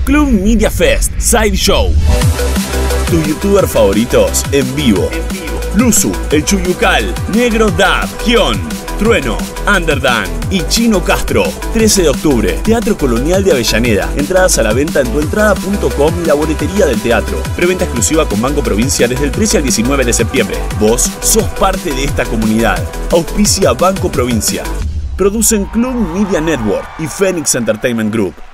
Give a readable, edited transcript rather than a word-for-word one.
Club Media Fest Side Show. Tus youtubers favoritos en vivo. Luzu, El Chuyucal, Negro Dab, Kion, Trueno, Underdan y Chino Castro. 13 de octubre, Teatro Colonial de Avellaneda. Entradas a la venta en tuentrada.com y la boletería del teatro. Preventa exclusiva con Banco Provincia desde el 13 al 19 de septiembre. Vos sos parte de esta comunidad. Auspicia Banco Provincia. Producen Club Media Network y Phoenix Entertainment Group.